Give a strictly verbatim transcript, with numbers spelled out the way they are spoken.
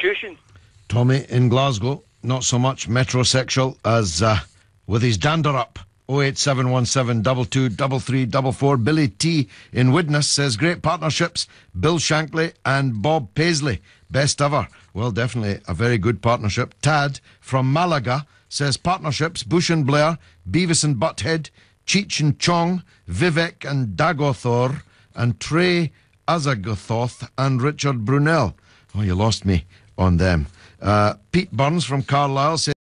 prostitution. Tommy in Glasgow, not so much metrosexual as uh, with his dander up. oh eight seven one seven two two three three four four. Billy T in Widnes says, great partnerships, Bill Shankly and Bob Paisley. Best ever. Well, definitely a very good partnership. Tad from Malaga says, partnerships, Bush and Blair, Beavis and Butthead, Cheech and Chong, Vivec and Dagoth, and Trey, Azagthoth and Richard Brunelle. Oh, you lost me on them. Uh, Pete Burns from Carlisle says,